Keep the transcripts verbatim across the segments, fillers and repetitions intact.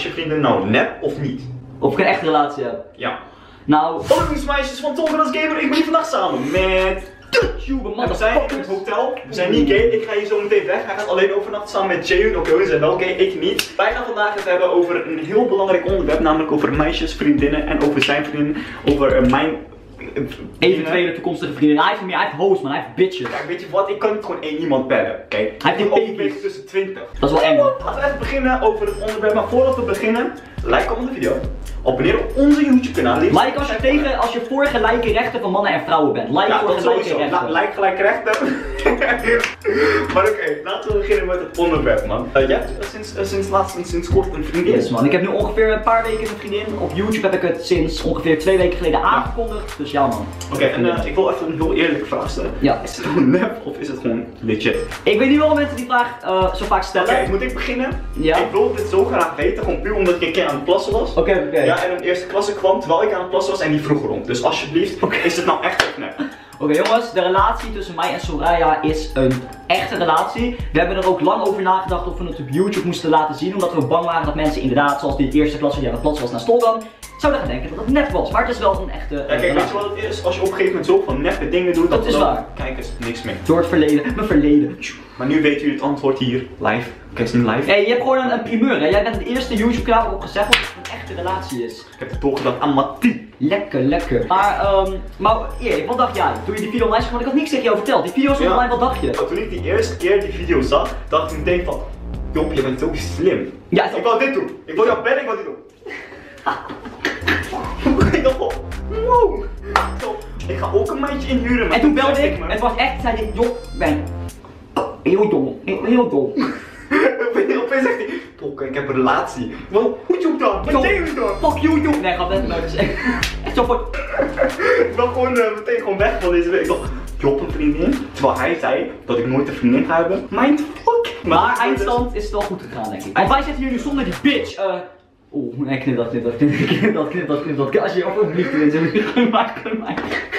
je vriendin nou nep of niet? Of ik een echte relatie heb? Ja. Nou... Hallo meisjes van Tolkien Gamer, ik ben hier vandaag samen met... Man, we zijn in het hotel, we zijn niet gay, ik ga hier zo meteen weg. Hij gaat alleen overnachten samen met Jaehoon. Oké, we zijn wel gay, ik niet. Wij gaan vandaag het hebben over een heel belangrijk onderwerp, namelijk over meisjes, vriendinnen en over zijn vriendinnen, over uh, mijn... eventuele toekomstige vrienden. Hij heeft meer, hij heeft hoes man, hij heeft bitches. Kijk, weet je wat, ik kan niet gewoon één iemand bellen, oké? Okay? Hij heeft een overweg tussen twintig. Dat is wel eng man. Laten we even beginnen over het onderwerp, maar voordat we beginnen, like onder de video. Abonneer op onze YouTube kanaal. Like als je tegen, als je voor gelijke rechten van mannen en vrouwen bent. Like ja, voor dat gelijke sowieso. rechten. La like gelijke rechten. Maar oké, okay, laten we beginnen met het onderwerp man. Uh, jij hebt uh, sinds, uh, sinds laatst sinds, sinds kort een vriendin. Yes man, ik heb nu ongeveer een paar weken een vriendin. Op YouTube heb ik het sinds ongeveer twee weken geleden aangekondigd. Dus ja man. Oké, okay, en uh, ik wil even een heel eerlijke vraag stellen. Ja. Is het gewoon nep of is het gewoon legit? Ik weet niet waarom mensen die vraag uh, zo vaak stellen. Oké, okay, moet ik beginnen? Ja. Ik wil dit zo graag weten, gewoon puur omdat ik een keer aan het plassen was. Oké, okay, oké. Okay. Ja, en in de eerste klasse kwam terwijl ik aan het plassen was en die vroeg erom. Dus alsjeblieft, okay. Is het nou echt of nep? Oké okay, jongens, de relatie tussen mij en Soraya is een echte relatie. We hebben er ook lang over nagedacht of we het op YouTube moesten laten zien. Omdat we bang waren dat mensen inderdaad, zoals die eerste klas van ja, de plaats was naar Stolgan, zouden gaan denken dat het nep was. Maar het is wel een echte ja, kijk, relatie. weet je wat het is? Als je op een gegeven moment zo van neppe dingen doet, dat, dat is waar. Kijk eens, niks meer. Door het verleden, mijn verleden. Maar nu weet u het antwoord hier, live. Oké, is niet live. Hé, hey, je hebt gewoon een, een primeur hè. Jij bent het eerste YouTube kanaal waarop gezegd dat het een echte relatie is. Ik heb het doorgedacht aan Mattie. Lekker, lekker. Maar, um, maar Erik, wat dacht jij? Toen je die video online zag, want ik had niks tegen jou verteld. Die video was ja. online, wat dacht je? Oh, toen ik die eerste keer die video zag, dacht ik meteen van, Job, je bent zo slim. Ja, ik wou dit doen. Ik wil jou bellen, ik wou dit doen. Ik dacht van, wow. Zo, ik ga ook een meisje inhuren. En toen belde ik, het was echt, zei ik, Job, ben heel dom, heel, heel dom. Opeens zegt hij, Tok, ik heb een relatie. Wel, hoe doe dan? Wat deed je dan? Fuck YouTube! Nee, ga net nooit zeggen. Echt zo voor. Ik ben gewoon uh, meteen gewoon weg van deze week. Ik dacht, Job een vriendin. Terwijl hij zei dat ik nooit een vriendin ga hebben. Mindfuck. Maar eindstand is het wel goed gegaan, denk ik. Want wij zitten hier nu zonder die bitch. Uh, Oeh, nee, knip dat, knip dat, knip dat, knip dat, knip dat, knip dat. Als je je overvliegt in zijn maakt, kun mij.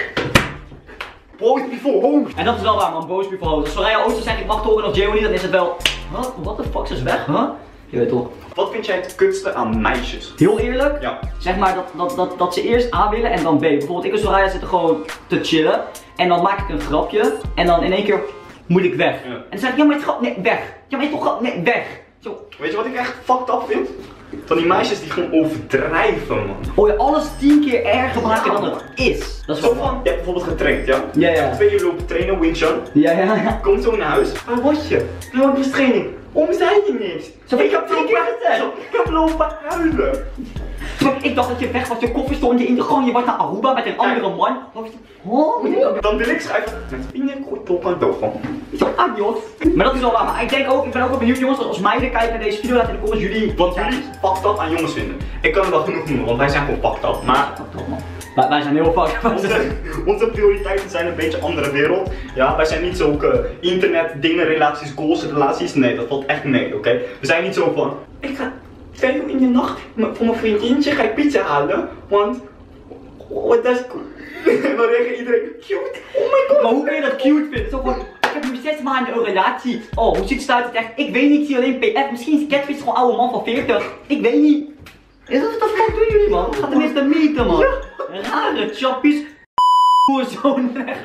Boos before host. En dat is wel waar man, boos before host. Als Soraya ooit zou zeggen, ik mag horen of Jaehoon niet, dan is het wel. Huh? What the fuck, ze is weg, huh? Je weet toch. Wat vind jij het kutste aan meisjes? Heel eerlijk? Ja. Zeg maar dat, dat, dat, dat ze eerst A willen en dan B. Bijvoorbeeld ik en Soraya zitten gewoon te chillen. En dan maak ik een grapje. En dan in één keer moet ik weg. Ja. En dan zeg ik, ja maar het grap, nee, weg. Ja maar het toch, nee, weg. Zo. Weet je wat ik echt fucked up vind? Van die meisjes die gewoon overdrijven man. Oh ja, alles tien keer erger maken ja, dan het is. Dat is zo van, je hebt bijvoorbeeld getraind, ja? Ja, ja. Twee uur lopen trainen, Wing Chun. Ja, ja, ja. Komt zo naar huis. Waar was je? Nou, ik was training. Waarom zei je niks? Zo, ik heb tien keer gezegd. Ik heb lopen huilen. Maar ik dacht dat je weg was, je koffer stond je in de gang, je was naar Aruba met een andere Kijk. man. Oh, dan wil ik schrijven met vrienden goed top aan dood van. Zo, adios. Maar dat is wel waar, maar ik denk ook, ik ben ook wel benieuwd jongens, dat als meiden kijken naar deze video, laat in de comments jullie... Want jullie fucked up aan jongens vinden. Ik kan het wel genoeg noemen, want wij zijn gewoon fucked up, maar... Wij, wij zijn heel fucked up. Onze, onze prioriteiten zijn een beetje andere wereld. Ja, wij zijn niet zulke internet dingen, relaties, goals, relaties. Nee, dat valt echt mee, oké? Okay? We zijn niet zo van, ik ga twee uur in de nacht voor mijn vriendinnetje ga ik pizza halen, want... Oh, dat is cool. En dan reageert iedereen, cute, oh my god. Maar hoe kun je dat cute vinden? Zo van, ik heb nu zes maanden een relatie. Oh, hoe ziet het eruit? Echt, ik weet niet, ik zie alleen P F. Misschien is Catfish gewoon een oude man van veertig. Ik weet niet. Is dat wat de fuck doen jullie man? Gaat tenminste meten man. Ja. Rare chappies. Zo'n weg.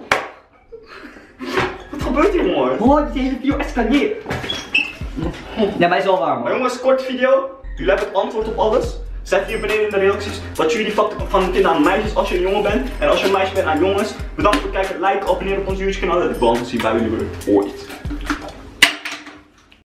Wat gebeurt hier man? Oh, die hele video escaleert. Ja, maar is wel waar man. Maar jongens, korte video. Jullie hebben het antwoord op alles. Zet hier beneden in de reacties wat jullie van vinden aan meisjes als je een jongen bent. En als je een meisje bent aan jongens. Bedankt voor het kijken, like, abonneren op ons YouTube kanaal. En ik wil zien bij jullie weer ooit.